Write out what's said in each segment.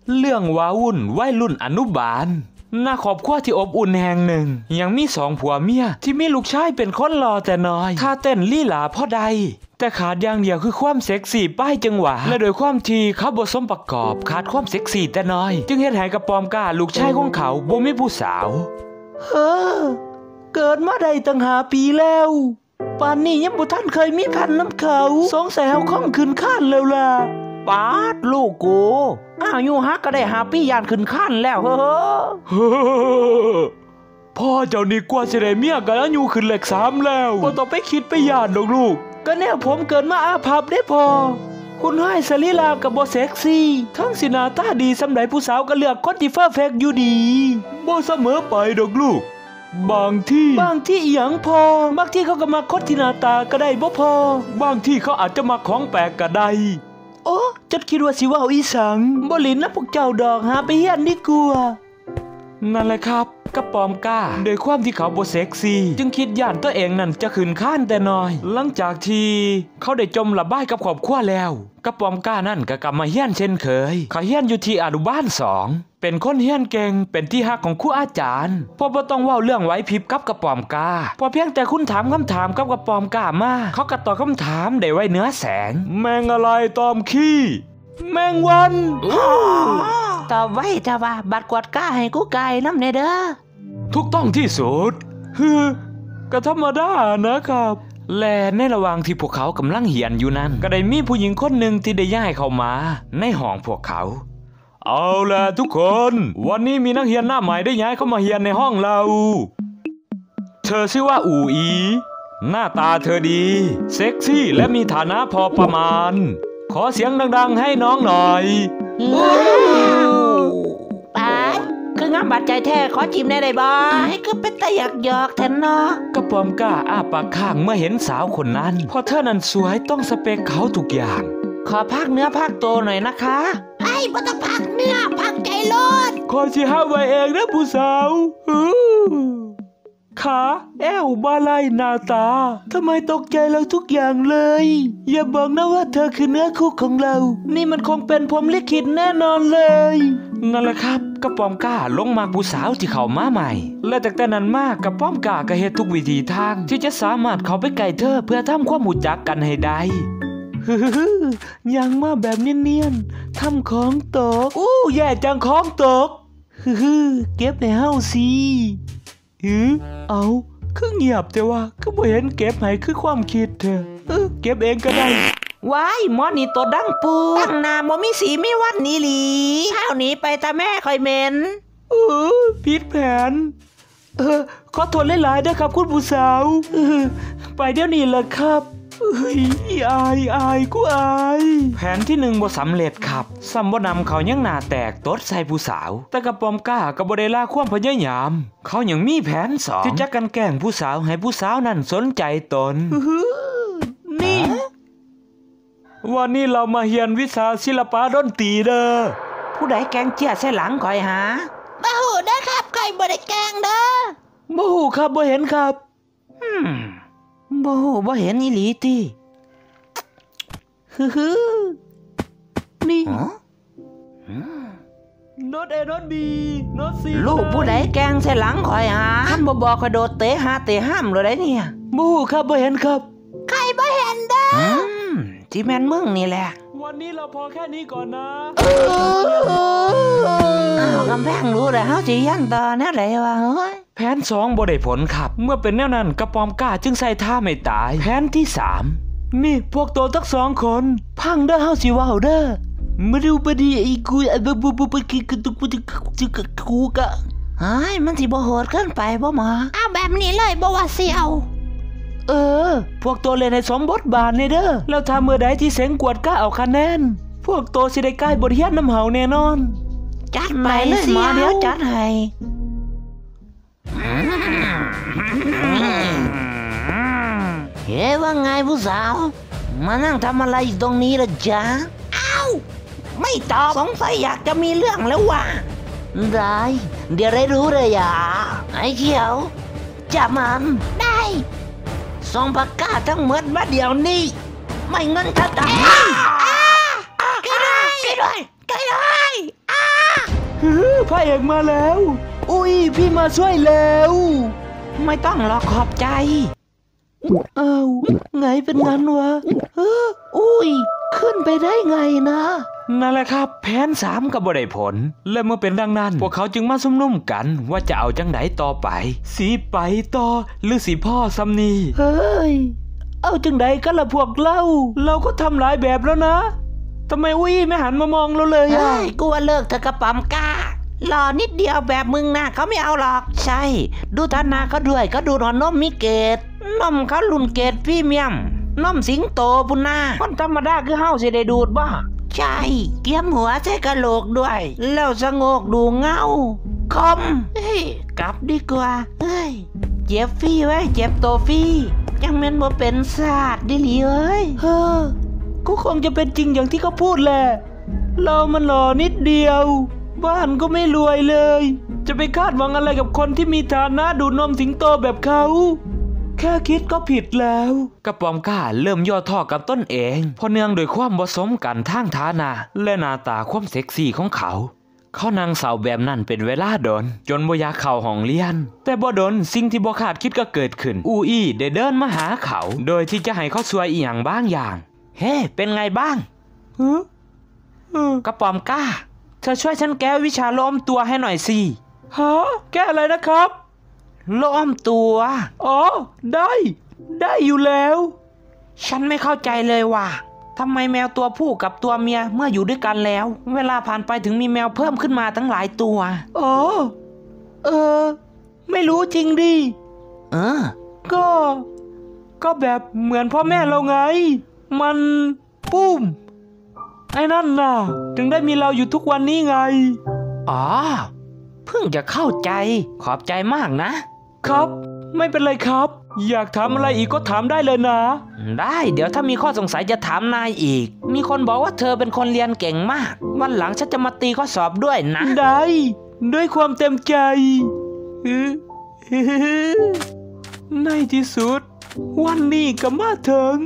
เรื่องว้าวุ่นวัยรุ่นอนุบาลหน้าครอบครัวที่อบอุ่นแห่งหนึ่งยังมี2 ผัวเมียที่มีลูกชายเป็นคนหล่อแต่น้อยท่าเต้นลี่หลาพอใดแต่ขาดอย่างเดียวคือความเซ็กซี่ป้ายจังหวะและโดยความที่เขาบ่สมประกอบขาดความเซ็กซี่แต่น้อยจึงเฮ็ดให้กระปอมกล้าลูกชายของเขาบ่มีผู้สาวเกิดมาได้ตั้ง5 ปีแล้วป่านนี้ยังบ่ทันเคยมีพันน้ำเขาสงสัยเฮาคงขึ้นคานแล้วล่ะปาดลูกกูอายุฮักก็ได้5 ปีย่านขึ้นคานแล้วพ่อเจ้านี่กว่าสิได้เมียกันอายุขึ้นเลข3แล้วบ่ต้องไปคิดไปย่านดอกลูกก็แนวผมเกิดมาอาภัพได้พอคุณให้สลีลากับบ่เซ็กซี่ทั้งสิหน้าตาดีสำใดผู้สาวก็เลือกคนที่เพอร์เฟกต์อยู่ดีบ่เสมอไปดอกลูกบางที่อีหยังพอบางที่เขาก็มาคนที่หน้าตาก็ได้บ่พอบางที่เขาอาจจะมาของแปลกก็ได้โอ้จัดคิดว่าสิว่าเอาอีสังบ่หลินนะพวกเจ้าดอกหาไปเฮียนดีกว่านั่นแหละครับกระปอมกล้าโดยความที่เขาบ่เซ็กซี่จึงคิดย่านตัวเองนั่นจะขึ้นคานแต่น้อยหลังจากที่เขาได้จมระบายกับครอบครัวแล้วกระปอมกล้านั่นก็กลับมาเฮียนเช่นเคยเขาเฮียนอยู่ที่อนุบาล2เป็นคนเฮียนเก่งเป็นที่ฮักของครูอาจารย์พอบ่ต้องเว้าเรื่องไหวพริบกับกระปอมกล้าพอเพียงแต่คุณถามคำถามกับกระปอมกล้ามาเขาก็ตอบคำถามได้ไว้เนื้อแสงแมงอะไรตอมขี้แมงวันตอบไว้จ้าว่าบัดกวาดก้าให้กูไก่น้ำเนเด้อถูกต้องที่สุดก็ธรรมดานะครับและในระหว่างที่พวกเขากำลังเหียนอยู่นั้นก็ได้มีผู้หญิงคนหนึ่งที่ได้ย้ายเข้ามาในห้องพวกเขาเอาล่ะทุกคนวันนี้มีนักเรียนหน้าใหม่ได้ย้ายเข้ามาเรียนในห้องเราเธอชื่อว่าอูอีหน้าตาเธอดีเซ็กซี่และมีฐานะพอประมาณขอเสียงดังๆให้น้องหน่อยป้าคืองามบาดใจแท้ขอจิ้มได้บ่ให้คือเป็นตะอยากหยอกแทนเนาะกระปอมกล้าอ้าปากค้างเมื่อเห็นสาวคนนั้นเพราะเธอนั้นสวยต้องสเปคเขาทุกอย่างขอพักเนื้อพักตัวหน่อยนะคะไอ้บ่ต้องพักเนื้อพักใจโลดขอสิหาไว้เองนะผู้สาวขาแอวบาไหล่หน้าตาทำไมตกใจเราทุกอย่างเลยอย่าบอกนะว่าเธอคือเนื้อคู่ของเรานี่มันคงเป็นพรหมลิขิตแน่นอนเลยนั่นแหละครับกระป๋อมกล้าลงมาผู้สาวที่เข้ามาใหม่และจากแต่นั้นมากกระป๋อมกล้าก็เฮ็ดทุกวิธีทางที่จะสามารถเข้าไปใกล้เธอเพื่อทำความรู้จักกันให้ได้ยังมาแบบเนียนๆทำของตกแย่จังของตกเก็บในเฮาสิเอาคือเงียบแต่ว่าก็บ่เห็นเก็บให้คือความคิดเธอเก็บเองก็ได้ว้ายหมอนี่ตัวดังปูตั้งนาบ่มีสีมีวันนี้หลีข้าวนี้ไปตาแม่คอยเมนผิดแผนขอโทษหลายๆนะครับคุณผู้สาวไปเดี๋ยวนี้แหละครับอายกูอายแผนที่1บ่สำเร็จครับซ้ำบ่นำเขายังหน้าแตกตดใส่ผู้สาวแต่กระปอมกล้าก็บ่ได้ละความพยายามเขายังมีแผน2ที่จะกันแกล้งผู้สาวให้ผู้สาวนั้นสนใจตนนี่วันนี้เรามาเรียนวิชาศิลปะดนตรีเด้อผู้ใดแกงเจี๊ยใส่หลังคอยหาบ่ฮู้เด้อครับใครบ่ได้แกงเด้อบ่ฮู้ครับบ่เห็นครับบ่ฮู้บ่เห็นอีหลีตินี่โน้ต A โน้ต B โน้ต C ลูกผู้ใดแกงใส่หลังคอยหาคันบ่บอกคอยโดดเตะหาเตะห้ามเลยได้เนี่ยบ่ฮู้ครับบ่เห็นครับใครบ่เห็นเด้อที่แม่นมึงนี่แหละวันนี้เราพอแค่นี้ก่อนนะกำแพงรู้แล้วเฮาสิยันต่อแนวใดวะเฮ้ยแผน2บ่ได้ผลครับเมื่อเป็นแนวนั้นกระปอมกล้าจึงใส่ท่าไม่ตายแผนที่3นี่พวกโตทั้ง2คนพังเด้อเฮาสิว้าเด้อมาดูบดีไอ้กูกูกะเฮ้ยมันสิบ่โหดเกินไปบ่หมอเอาแบบนี้เลยบ่ว่าเสียวพวกโตเล่นให้สมบทบาทเลยเด้อแล้วถ้าเมื่อใดที่เสียงกวดกล้าเอาคะแนนพวกโตสิได้ใกล้บทเรียนน้ำเฮาแน่นอนจัดไปเลยหมอเดี๋ยวจัดให้เฮ้ว่าไงผู้สาวมานั่งทำอะไรอยู่ตรงนี้ล่ะจ๊ะอ้าวไม่ตอบสงสัยอยากจะมีเรื่องแล้วว่ะได้เดี๋ยวได้รู้เลยอ่ะไอ้เขียวจับมันได้ส่งปากกาทั้งหมดมาเดี๋ยวนี้ไม่งั้นถ้าตายช่วยด้วยพระเอกมาแล้วอุ้ยพี่มาช่วยแล้วไม่ต้องหรอกขอบใจอ้าวไงเป็นงั้นวะอุ้ยขึ้นไปได้ไงนะนั่นแหละครับแผน3ก็บ่ได้ผลและเมื่อเป็นดังนั้นพวกเขาจึงมาซุ่มนุ่มกันว่าจะเอาจังไดต่อไปสีไปต่อหรือสีพ่อซ้ำนี่เฮ้ยเอาจังไดกันล่ะพวกเราก็ทำหลายแบบแล้วนะทำไมอุ้ยไม่หันมามองเราเลยอ่ะกูว่าเลิกเธอกระป๋อมกล้าหล่อนิดเดียวแบบมึงนะเขาไม่เอาหรอกใช่ดูฐานะเขาด้วยก็ดูหนอนนมมิเกตนมเขาลุ่นเกตพรีเมียมนมสิงโตปุณาคนธรรมดาคือเฮาสิได้ดูดบ้าใช่เกียมหัวใช้กะโหลกด้วยแล้วสงกดูเงาคมกลับดีกว่าเจ็บฟรีไว้เจ็บโตฟรียังแม่นบ่เป็นศาสตร์ดิลีเอ้ยก็คงจะเป็นจริงอย่างที่เขาพูดแหละเรามันหล่อนิดเดียวบ้านก็ไม่รวยเลยจะไปคาดหวังอะไรกับคนที่มีฐานะดูนมสิงโตแบบเขาแค่คิดก็ผิดแล้วกระป๋อมก้าเริ่มย่อท่อกับต้นเองเพราะเนื่องโดยความผสมกันทางฐานะและหน้าตาความเซ็กซี่ของเขานั่งเศร้าแบบนั้นเป็นเวลาดนจนบ่อยากเข้าห้องเรียนแต่บ่ดนสิ่งที่บ่คาดคิดก็เกิดขึ้นอูอี้ได้เดินมาหาเขาโดยที่จะให้เขาช่วยอีหยังบางอย่างเฮ้เป็นไงบ้างกระป๋อมก้าเธอช่วยฉันแก้วิชาโล้มตัวให้หน่อยสิฮะแก้อะไรนะครับโล้มตัวอ๋อได้อยู่แล้วฉันไม่เข้าใจเลยว่าทำไมแมวตัวผู้กับตัวเมียเมื่ออยู่ด้วยกันแล้วเวลาผ่านไปถึงมีแมวเพิ่มขึ้นมาตั้งหลายตัวอ๋อไม่รู้จริงดิก็แบบเหมือนพ่อแม่เราไงมันปุ้มไอ้นั่นน่ะถึงได้มีเราอยู่ทุกวันนี้ไงอ๋อเพิ่งจะเข้าใจขอบใจมากนะครับไม่เป็นไรครับอยากถามอะไรอีกก็ถามได้เลยนะได้เดี๋ยวถ้ามีข้อสงสัยจะถามนายอีกมีคนบอกว่าเธอเป็นคนเรียนเก่งมากวันหลังฉันจะมาตีข้อสอบด้วยนะได้ด้วยความเต็มใจในที่สุดวันนี้ก็มาถึง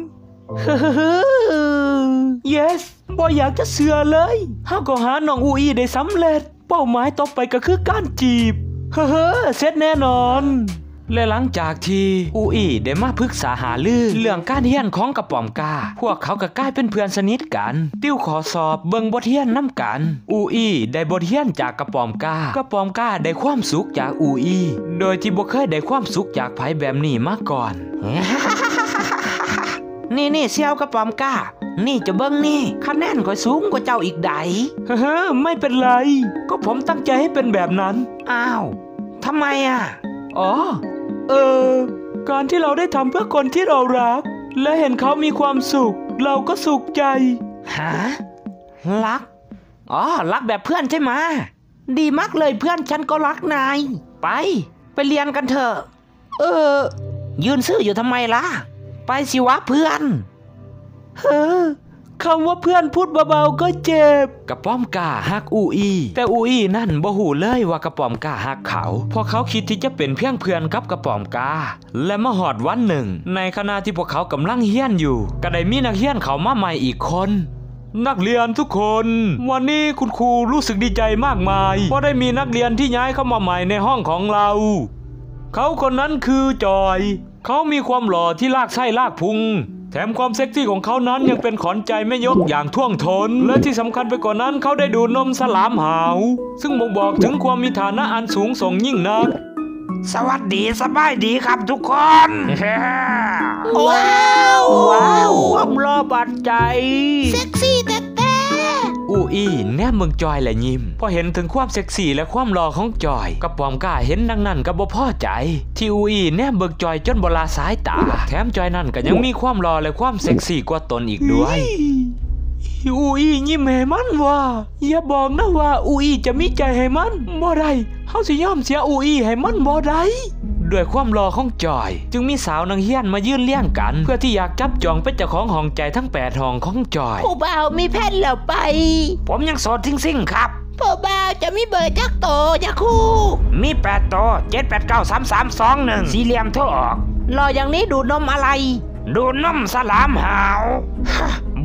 yes บ่อยากจะเชื่อเลยเฮาก็หาน้องอูอีได้สำเร็จเป้าหมายต่อไปก็คือการจีบเสร็จแน่นอนและหลังจากที่อูอีได้มาปรึกษาหารือเรื่องการเรียนของกระป๋อมกาพวกเขาก็กลายเป็นเพื่อนสนิทกันติวขอสอบเบิ่งบทเรียนนำกันอูอีได้บทเรียนจากกระป๋อมกาได้ความสุขจากอูอีโดยที่บ่เคยได้ความสุขจากไผแบบนี้มาก่อนนี่เสี่ยวกระป๋อมกานี่จะเบิ่งนี่คะแนนก็สูงกว่าเจ้าอีกใดไม่เป็นไรก็ผมตั้งใจให้เป็นแบบนั้นอ้าวทำไมอ่ะอ๋อการที่เราได้ทำเพื่อคนที่เรารักและเห็นเขามีความสุขเราก็สุขใจฮะรักรักแบบเพื่อนใช่ไหมดีมากเลยเพื่อนฉันก็รักนายไปเรียนกันเถอะยืนซื่ออยู่ทำไมล่ะไปสิวะเพื่อนคำว่าเพื่อนพูดเบาๆก็เจ็บกระป๋อมกาฮักอูอีแต่อูอีนั่นบ่ฮู้เลยว่ากระป๋อมกาฮักเขาเพราะเขาคิดที่จะเป็นเพียงเพื่อนกับกระป๋อมกาและมาหอดวันหนึ่งในขณะที่พวกเขากำลังเรียนอยู่ก็ได้มีนักเรียนเขามาใหม่อีกคนนักเรียนทุกคนวันนี้คุณครูรู้สึกดีใจมากมายเพราะได้มีนักเรียนที่ย้ายเข้ามาใหม่ในห้องของเราเขาคนนั้นคือจอยเขามีความหล่อที่ลากไส้ลากพุงแถมความเซ็กซี่ของเขานั้นยังเป็นขวัญใจแม่ยกอย่างท่วงทนและที่สำคัญไปกว่านั้นเขาได้ดูดนมสลามหาวซึ่งบ่งบอกถึงความมีฐานะอันสูงส่งยิ่งนักสวัสดีสบายดีครับทุกคนว้าวความหล่อปัดใจเซ็กซี่แต่อูอีแนบเมืองจอยและยิ้มพอเห็นถึงความเซ็กซี่และความหล่อของจอยกระป๋อมกล้าเห็นดังนั้นก็บ่พอใจที่อูอีแนบเบิกจอยจนบ่ละสายตาแถมจอยนั่นก็ยังมีความหล่อและความเซ็กซี่กว่าตนอีกด้วยอูอียิ้มให้มันว่าอย่าบอกนะว่าอูอีจะมีใจให้มันบ่ได้เฮาสิยอมเสียอูอีให้มันบ่ได้ด้วยความหล่อของจอยจึงมีสาวนางเฮียนมายื่นเลี้ยงกันเพื่อที่อยากจับจองเป็นเจ้าของห้องใจทั้ง8ห้องของจอยผู้บ่าวมีแพทย์แล้วไปผมยังโสดซิ่งครับผู้บ่าวจะมีเบอร์จักโตจ้ะครูมี8โต7893321สี่เหลี่ยมโทรออกรออย่างนี้ดูดนมอะไรดูดนมสลามหาวบ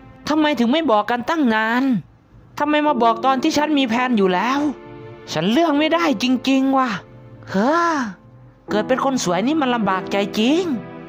ทำไมถึงไม่บอกกันตั้งนานทำไมมาบอกตอนที่ฉันมีแผนอยู่แล้วฉันเลือกไม่ได้จริงๆว่ะเฮ้อเกิดเป็นคนสวยนี่มันลำบากใจจริง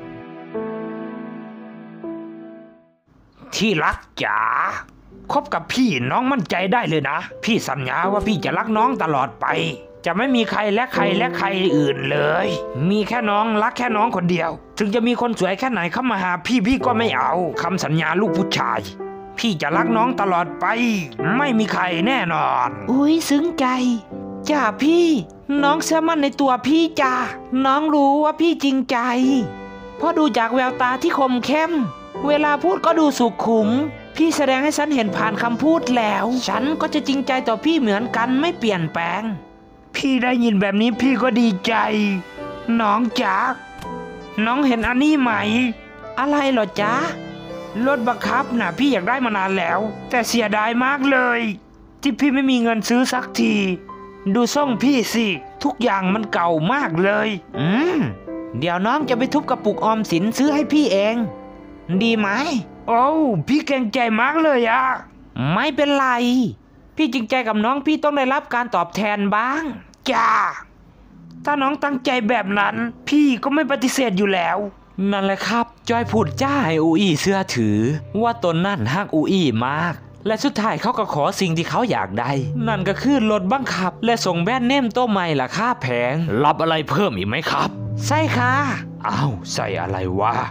ที่รักจ๋าคบกับพี่น้องมั่นใจได้เลยนะพี่สัญญาว่าพี่จะรักน้องตลอดไปจะไม่มีใครและใครอื่นเลยมีแค่น้องรักแค่น้องคนเดียวถึงจะมีคนสวยแค่ไหนเข้ามาหาพี่ก็ไม่เอาคำสัญญาลูกผู้ชายพี่จะรักน้องตลอดไปไม่มีใครแน่นอนอุ้ยซึ้งใจจ้าพี่น้องเชื่อมั่นในตัวพี่จ้าน้องรู้ว่าพี่จริงใจเพราะดูจากแววตาที่คมเข้มเวลาพูดก็ดูสุขุมพี่แสดงให้ฉันเห็นผ่านคำพูดแล้วฉันก็จะจริงใจต่อพี่เหมือนกันไม่เปลี่ยนแปลงพี่ได้ยินแบบนี้พี่ก็ดีใจน้องจ๋าน้องเห็นอันนี้ไหมอะไรเหรอจ๊ะรถบังคับน่ะพี่อยากได้มานานแล้วแต่เสียดายมากเลยที่พี่ไม่มีเงินซื้อสักทีดูส่งพี่สิทุกอย่างมันเก่ามากเลยเดี๋ยวน้องจะไปทุบกระปุกออมสินซื้อให้พี่เองดีไหมโอ้พี่เก่งใจมากเลยอะไม่เป็นไรพี่จริงใจกับน้องพี่ต้องได้รับการตอบแทนบ้างจ้าถ้าน้องตั้งใจแบบนั้นพี่ก็ไม่ปฏิเสธอยู่แล้วนั่นแหละครับจอยพูดจ้าให้อูอี้เชื่อถือว่าตนนั่นฮักอูอี้มากและสุดท้ายเขาก็ขอสิ่งที่เขาอยากได้นั่นก็คือรถบังคับและส่งแบรนด์เนมตัวใหม่ราคาแพงรับอะไรเพิ่มอีกไหมครับใช่ค่ะอ้าวใส่อะไรวะ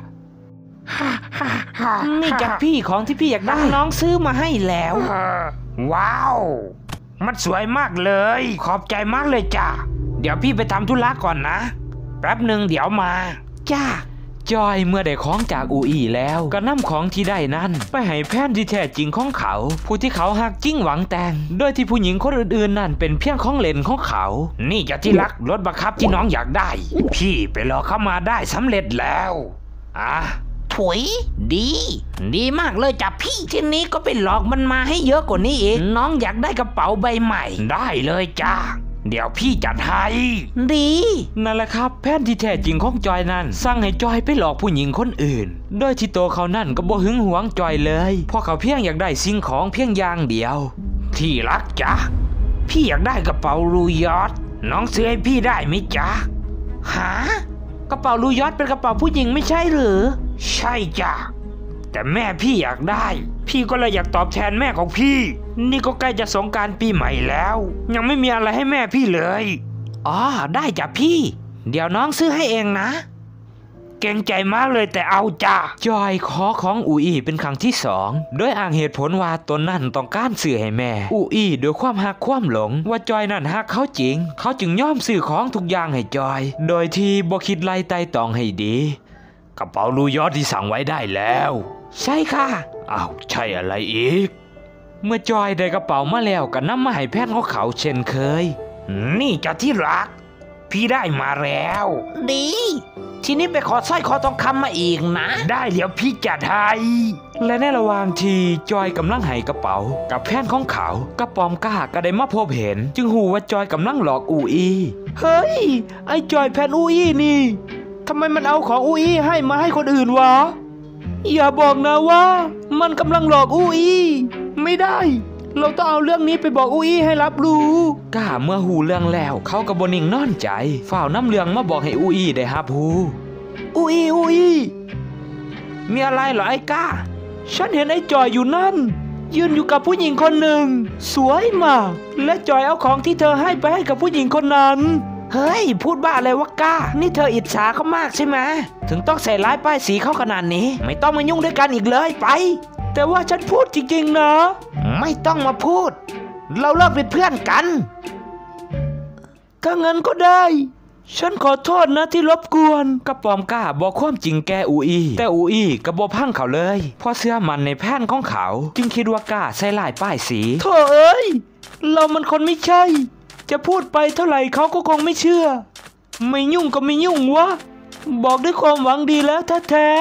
นี่จากพี่ของที่พี่อยากได้น้องซื้อมาให้แล้วว้าวมันสวยมากเลยขอบใจมากเลยจ้าเดี๋ยวพี่ไปทำธุระก่อนนะแป๊บหนึ่งเดี๋ยวมาจ้าจอยเมื่อได้ของจากอูอี้แล้วก็นำของที่ได้นั้นไปให้แพนที่แท้จริงของเขาผู้ที่เขาหักจริงหวังแต่งโดยที่ผู้หญิงคนอื่นๆนั่นเป็นเพียงของเล่นของเขานี่จะที่รักรถบังคับที่น้องอยากได้พี่ไปรอเข้ามาได้สำเร็จแล้วถุยดีมากเลยจ้ะพี่ทีนี้ก็ไปหลอกมันมาให้เยอะกว่านี้อีกน้องอยากได้กระเป๋าใบใหม่ได้เลยจ้าเดี๋ยวพี่จัดให้ดีนั่นแหละครับแพนที่แท้จริงของจอยนั่นสั่งให้จอยไปหลอกผู้หญิงคนอื่นโดยที่ตัวเขานั่นก็บ่หึงหวงจอยเลยเพราะเขาเพียงอยากได้สิ่งของเพียงอย่างเดียวที่รักจ้ะพี่อยากได้กระเป๋าลูยอดน้องซื้อให้พี่ได้ไหมจ๊ะหากระเป๋าลูยอดเป็นกระเป๋าผู้หญิงไม่ใช่หรือใช่จ้ะแต่แม่พี่อยากได้พี่ก็เลยอยากตอบแทนแม่ของพี่นี่ก็ใกล้จะสงกรานต์ปีใหม่แล้วยังไม่มีอะไรให้แม่พี่เลยอ๋อได้จ้ะพี่เดี๋ยวน้องซื้อให้เองนะเก่งใจมากเลยแต่เอาจ้ะจอยขอของอูอี้เป็นครั้งที่2โดยอ้างเหตุผลว่าตนนั่นต้องการซื้อให้แม่อูอี้ด้วยความหักความหลงว่าจอยนั่นหักเขาจริงเขาจึงยอมซื้อของทุกอย่างให้จอยโดยที่บ่คิดไล่ไต่ตองให้ดีกระเป๋าลูยอดที่สั่งไว้ได้แล้วใช่ค่ะอ้าวใช่อะไรอีกเมื่อจอยได้กระเป๋ามาแล้วก็นำมาให้แพนของเขาเช่นเคยนี่จะที่รักพี่ได้มาแล้วดีทีนี้ไปขอสร้อยคอทองคำมาอีกนะได้เดี๋ยวพี่จัดให้และในระหว่างที่จอยกำลังให้กระเป๋ากับแพนของเขากระปอมก้าก็ได้มาพบเห็นจึงหูว่าจอยกำลังหลอกอูอี้เฮ้ยไอ้จอยแพนอูอี้นี่ทำไมมันเอาของอูอี้ให้มาให้คนอื่นวะอย่าบอกนะว่ามันกำลังหลอกอูอี้ไม่ได้เราต้องเอาเรื่องนี้ไปบอกอูอี้ให้รับรู้ก้าเมื่อหูเรื่องแล้วเขาก็บ่นิ่งนอนใจฝ่าวน้ำเรื่องมาบอกให้อูอี้ได้รับรู้อูอี้มีอะไรเหรอไอ้ก้าฉันเห็นไอ้จอยอยู่นั่นยืนอยู่กับผู้หญิงคนหนึ่งสวยมากและจอยเอาของที่เธอให้ไปให้กับผู้หญิงคนนั้นเฮ้ยพูดบ้าอะไรวะก้านี่เธออิจฉาเขามากใช่ไหมถึงต้องใส่ร้ายป้ายสีเขาขนาดนี้ไม่ต้องมายุ่งด้วยกันอีกเลยไปแต่ว่าฉันพูดจริงๆนะไม่ต้องมาพูดเราเลิกเป็นเพื่อนกันถ้างั้นก็ได้ฉันขอโทษนะที่รบกวนกระปอมก้าบอกความจริงแกอูอี้แต่อูอี้ก็บ่พังเขาเลยเพราะเชื่อมันในแผนของเขาจึงคิดว่าก้าใส่ร้ายป้ายสีโธ่เอ้ยเรามันคนไม่ใช่จะพูดไปเท่าไหร่เขาก็คงไม่เชื่อไม่ยุ่งก็ไม่ยุ่งวะบอกด้วยความหวังดีแล้วแท้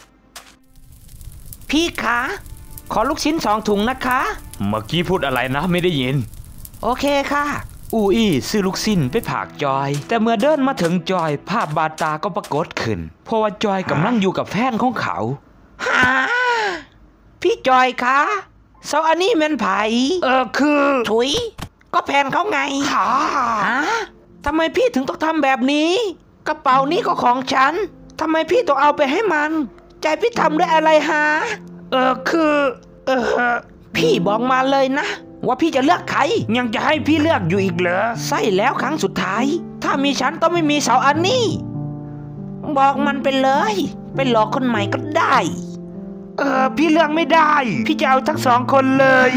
ๆพี่คะขอลูกชิ้น2 ถุงนะคะเมื่อกี้พูดอะไรนะไม่ได้ยินโอเคค่ะอูอี้ซื้อลูกชิ้นไปผากจอยแต่เมื่อเดินมาถึงจอยภาพบาดตาก็ปรากฏขึ้นเพราะว่าจอยกำลังอยู่กับแฟนของเขาพี่จอยคะเสาอันนี้แม่นไผคือถุยก็แผนเขาไงฮะทำไมพี่ถึงต้องทำแบบนี้กระเป๋านี้ก็ของฉันทำไมพี่ต้องเอาไปให้มันใจพี่ทำด้วยอะไรฮะพี่บอกมาเลยนะว่าพี่จะเลือกใครยังจะให้พี่เลือกอยู่อีกเหรอใช่แล้วครั้งสุดท้ายถ้ามีฉันต้องไม่มีเสาอันนี้บอกมันไปเลยไปหลอกคนใหม่ก็ได้พี่เลือกไม่ได้พี่จะเอาทั้งสองคนเลย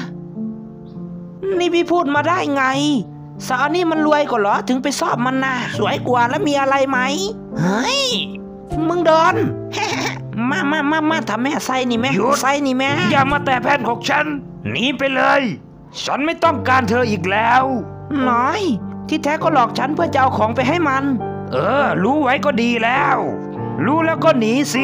นี่พี่พูดมาได้ไงสาวนี่มันรวยกว่าเหรอถึงไปสอบมันนะสวยกว่าแล้วมีอะไรไหมเฮ้ยมึงโดน มาทำแม่ไส้นี่แม่ไส้นี่แม่อย่ามาแต่แผ่นของฉันหนีไปเลยฉันไม่ต้องการเธออีกแล้วน้อยที่แท้ก็หลอกฉันเพื่อจะเอาของไปให้มันรู้ไว้ก็ดีแล้วรู้แล้วก็หนีสิ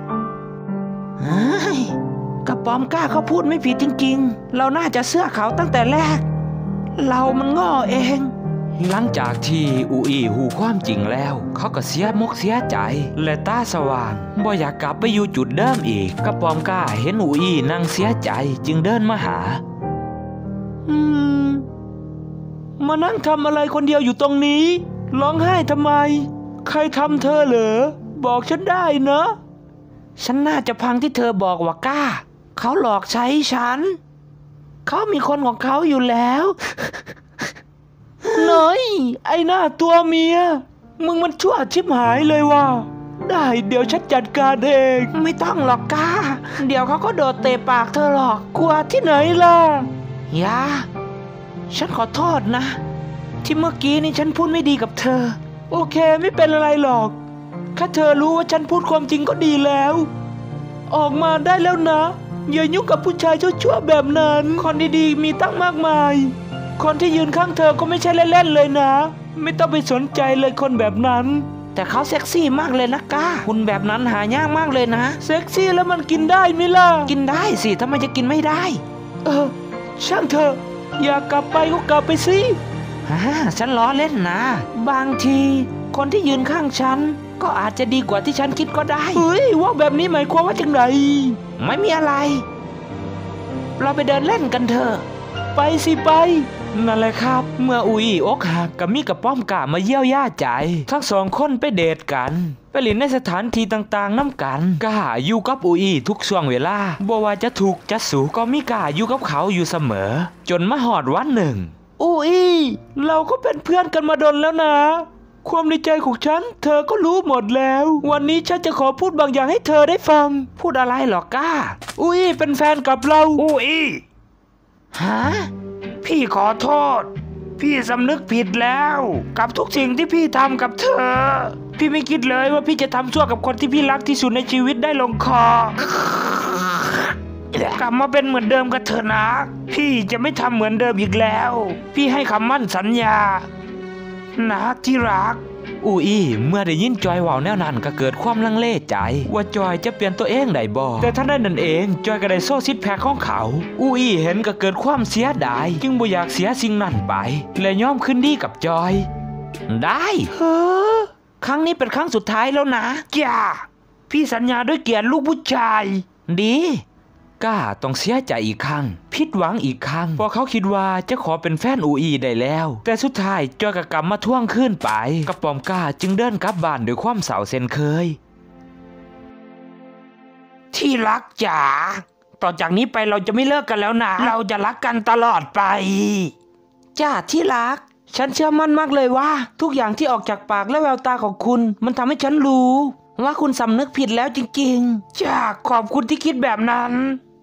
กระป๋อมกล้าเขาพูดไม่ผิดจริงๆเราน่าจะเชื่อเขาตั้งแต่แรกเรามันง่อเองหลังจากที่อูอี้หูความจริงแล้วเขาก็เสียมกเสียใจและตาสว่างบ่อยากกลับไปอยู่จุดเดิมอีกกระป๋อมกล้าเห็นอูอี้นั่งเสียใจจึงเดินมาหามานั่งทำอะไรคนเดียวอยู่ตรงนี้ร้องไห้ทำไมใครทำเธอเหรอบอกฉันได้นะฉันน่าจะพังที่เธอบอกว่ากล้าเขาหลอกใช้ฉันเขามีคนของเขาอยู่แล้วน้อยไอ้หน้าตัวเมียมึงมันชั่วชิบหายเลยว่ะได้เดี๋ยวฉันจัดการเองไม่ต้องหรอกกล้าเดี๋ยวเขาก็โดดเตะปากเธอหรอกกลัวที่ไหนล่ะอย่าฉันขอโทษนะที่เมื่อกี้นี่ฉันพูดไม่ดีกับเธอโอเคไม่เป็นอะไรหรอกแค่เธอรู้ว่าฉันพูดความจริงก็ดีแล้วออกมาได้แล้วนะอย่ายุ่งกับผู้ชายชั่วๆแบบนั้นคนดีๆมีตั้งมากมายคนที่ยืนข้างเธอก็ไม่ใช่เล่นๆเลยนะไม่ต้องไปสนใจเลยคนแบบนั้นแต่เขาเซ็กซี่มากเลยนะก้าคุณแบบนั้นหายากมากเลยนะเซ็กซี่แล้วมันกินได้ไหมล่ะกินได้สิทำไมจะกินไม่ได้ช่างเถอะอยากกลับไปก็กลับไปสิฉันล้อเล่นนะบางทีคนที่ยืนข้างฉันก็อาจจะดีกว่าที่ฉันคิดก็ได้เฮ้ยว่าแบบนี้หมายความว่าจังไรไม่มีอะไรเราไปเดินเล่นกันเถอะไปสิไปนั่นแหละครับเมื่ออุ๋ยอกหักกับมีกับป้อมกะมาเยี่ยวยาใจทั้งสองคนไปเดทกันไปเล่นในสถานที่ต่างๆน้ำกันกะอยู่กับอุ๋ยทุกช่วงเวลาบ่ว่าจะถูกจะสุขก็มีกะอยู่กับเขาอยู่เสมอจนมาหอดวันหนึ่งอุ๋ยเราก็เป็นเพื่อนกันมาดนแล้วนะความในใจของฉันเธอก็รู้หมดแล้ววันนี้ฉันจะขอพูดบางอย่างให้เธอได้ฟังพูดอะไรหรอก้าอุ๋ยเป็นแฟนกับเราอุ๋ยฮะพี่ขอโทษพี่สำนึกผิดแล้วกับทุกสิ่งที่พี่ทำกับเธอพี่ไม่คิดเลยว่าพี่จะทำชั่วกับคนที่พี่รักที่สุดในชีวิตได้ลงคอกลับมาเป็นเหมือนเดิมกับเธอนะพี่จะไม่ทำเหมือนเดิมอีกแล้วพี่ให้คำมั่นสัญญานะที่รักอูอี้เมื่อได้ยินจอยว่าวแนวนั้นก็เกิดความลังเลใจว่าจอยจะเปลี่ยนตัวเองได้บ่แต่ท่านได้นั่นเองจอยก็ได้โซ่ซิดแพคของเขาอูอี้เห็นก็เกิดความเสียดายจึงบ่อยากเสียสิ่งนั้นไปและยอมคืนดีกับจอยได้ครั้งนี้เป็นครั้งสุดท้ายแล้วนะจ้าพี่สัญญาด้วยเกียรติลูกผู้ชายดีก้าต้องเสียใจอีกครั้งผิดหวังอีกครั้งเพราะเขาคิดว่าจะขอเป็นแฟนอูอีได้แล้วแต่สุดท้ายจอยก็กลับมาท่วงขึ้นไปกระป๋อมก้าจึงเดินกลับบ้านด้วยความเศร้าเช่นเคยที่รักจ๋าต่อจากนี้ไปเราจะไม่เลิกกันแล้วนะเราจะรักกันตลอดไปจ้าที่รักฉันเชื่อมั่นมากเลยว่าทุกอย่างที่ออกจากปากและแววตาของคุณมันทำให้ฉันรู้ว่าคุณสำนึกผิดแล้วจริงๆจ้าขอบคุณที่คิดแบบนั้น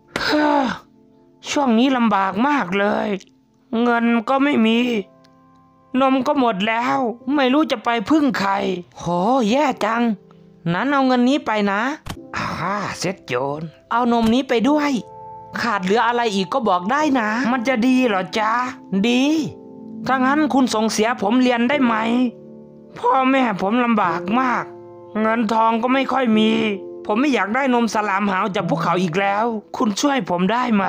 ช่วงนี้ลำบากมากเลยเงินก็ไม่มีนมก็หมดแล้วไม่รู้จะไปพึ่งใครโหแย่จังนั้นเอาเงินนี้ไปนะเซ็ตโจรเอานมนี้ไปด้วยขาดเหลืออะไรอีกก็บอกได้นะมันจะดีเหรอจ๊ะดีถ้างั้นคุณส่งเสียผมเรียนได้ไหมพ่อแม่ผมลำบากมากเงินทองก็ไม่ค่อยมีผมไม่อยากได้นมสลามหาวจากพวกเขาอีกแล้วคุณช่วยผมได้ไหม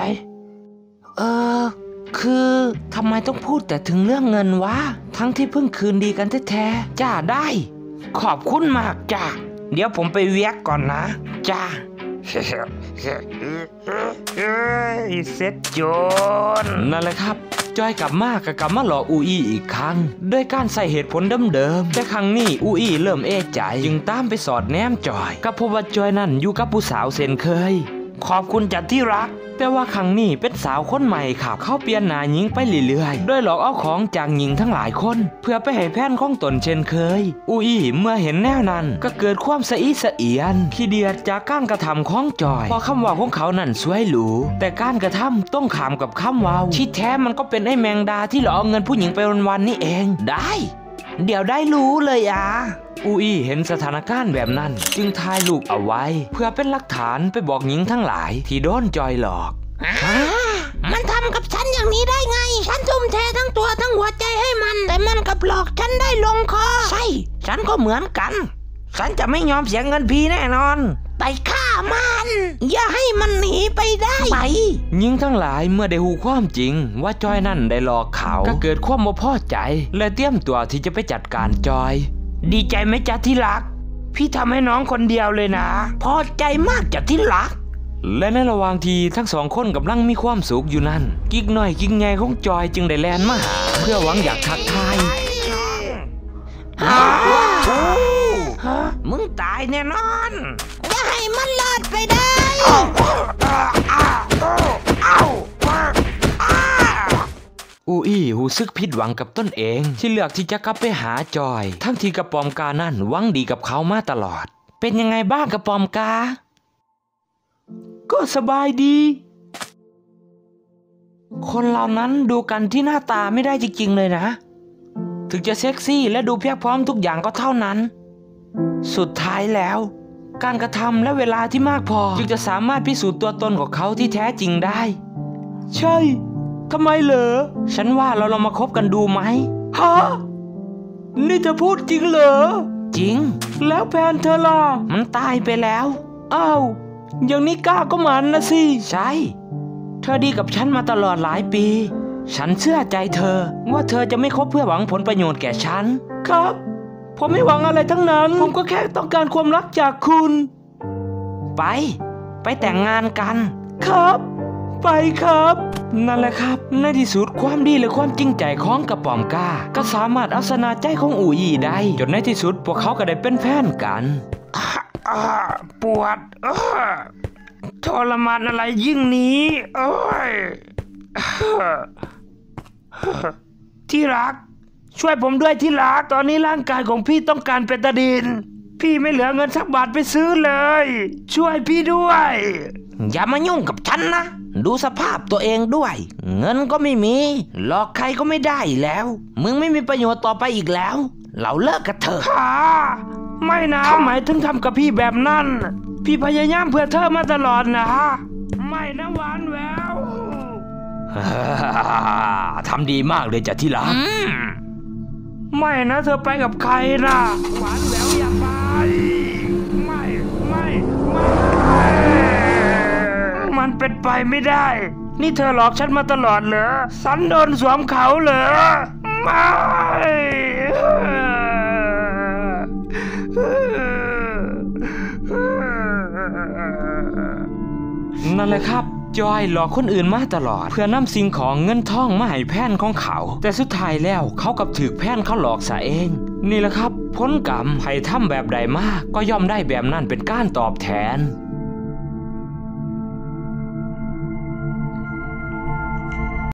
คือทำไมต้องพูดแต่ถึงเรื่องเงินวะทั้งที่เพิ่งคืนดีกันแท้ๆจ้าได้ขอบคุณมากจ้าเดี๋ยวผมไปเวียกก่อนนะจ้าเสร็จโจรนั่นแหละครับจอยกลับมาหลอกอูอี้อีกครั้งด้วยการใส่เหตุผลเดิมๆแต่ครั้งนี้อูอี้เริ่มเอะใจจึงตามไปสอดแนมจอยก็พบว่าจอยนั่นอยู่กับผู้สาวเช่นเคยขอบคุณจัดที่รักแต่ว่าครั้งนี้เป็นสาวคนใหม่ครับเขาเปลี่ยนหน้าหญิงไปเรื่อยๆโดยหลอกเอาของจากหญิงทั้งหลายคนเพื่อไปให้แพนของตนเช่นเคยอูอี้เมื่อเห็นแนวนั้นก็เกิดความสะอิสะเอียนขี้เดียดจากการกระทำของจอยเพราะคำว่าของเขานั่นสวยหรูแต่การกระทำต้องขามกับคำว่าที่แท้มันก็เป็นไอ้แมงดาที่หลอกเอาเงินผู้หญิงไปวันๆนี่เองได้เดี๋ยวได้รู้เลยอูอี้เห็นสถานการณ์แบบนั้นจึงถ่ายรูปเอาไว้เพื่อเป็นหลักฐานไปบอกหญิงทั้งหลายที่โดนจอยหลอกมันทำกับฉันอย่างนี้ได้ไงฉันทุ่มเททั้งตัวทั้งหัวใจให้มันแต่มันกลับหลอกฉันได้ลงคอใช่ฉันก็เหมือนกันฉันจะไม่ยอมเสียเงินพี่แน่นอนไปฆ่ามันอย่าให้มันหนีไปได้ไปหญิงทั้งหลายเมื่อได้หูความจริงว่าจอยนั่นได้หลอกเขาก็เกิดความไม่พอใจและเตรียมตัวที่จะไปจัดการจอยดีใจไหมจ๊ะที่รักพี่ทำให้น้องคนเดียวเลยนะพอใจมากจ๊ะที่รักและในระหว่างที่ทั้งสองคนกำลังมีความสุขอยู่นั้นกิ๊กน้อยกิ๊กใหญ่ของจอยจึงได้แลนมาหาเพื่อหวังอยากทักทายมึงตายแน่นอนอย่าให้มันรอดไปได้อูอี้หูซึกผิดหวังกับตนเองที่เลือกที่จะกลับไปหาจอยทั้งที่กระปอมกานั่นหวังดีกับเขามาตลอดเป็นยังไงบ้างกระปอมกาก็สบายดีคนเหล่านั้นดูกันที่หน้าตาไม่ได้จริงๆเลยนะถึงจะเซ็กซี่และดูเพียบพร้อมทุกอย่างก็เท่านั้นสุดท้ายแล้วการกระทำและเวลาที่มากพอจึงจะสามารถพิสูจน์ตัวตนของเขาที่แท้จริงได้ใช่ทำไมเหรอฉันว่าเราลองมาคบกันดูไหมฮะนี่จะพูดจริงเหรอจริงแล้วแฟนเธอล่ะมันตายไปแล้วอ้าวอย่างนี้ก้าก็มันนะสิใช่เธอดีกับฉันมาตลอดหลายปีฉันเชื่อใจเธอว่าเธอจะไม่คบเพื่อหวังผลประโยชน์แก่ฉันครับผมไม่หวังอะไรทั้งนั้นผมก็แค่ต้องการความรักจากคุณไปแต่งงานกันครับไปครับนั่นแหละครับในที่สุดความดีและความจริงใจของกระป๋อมกาก็สามารถเอาชนะใจของอูอี้ได้จนในที่สุดพวกเขาก็ได้เป็นแฟนกันปวดทรมานอะไรยิ่งนี้ที่รักช่วยผมด้วยที่รักตอนนี้ร่างกายของพี่ต้องการเบตาดีนพี่ไม่เหลือเงินสักบาทไปซื้อเลยช่วยพี่ด้วยอย่ามายุ่งกับฉันนะดูสภาพตัวเองด้วยเงินก็ไม่มีหลอกใครก็ไม่ได้แล้วมึงไม่มีประโยชน์ต่อไปอีกแล้วเราเลิกกันเถอะไม่นะทำไมถึงทำกับพี่แบบนั้นพี่พยายามเพื่อเธอมาตลอดนะไม่นะหวานแววทำดีมากเลยจ้ะที่รักไม่นะเธอไปกับใครนะหวานแววอย่าไปไม่มันเป็นไปไม่ได้นี่เธอหลอกฉันมาตลอดเหรอฉันโดนสวมเขาเหรอไม่นั่นแหละครับจอยหลอกคนอื่นมาตลอดเพื่อนำสิ่งของเงินทองมาให้แพนของเขาแต่สุดท้ายแล้วเขากับถือแพนเขาหลอกซะเองนี่แหละครับผลกรรมใครทำแบบใดมากก็ย่อมได้แบบนั้นเป็นการตอบแทน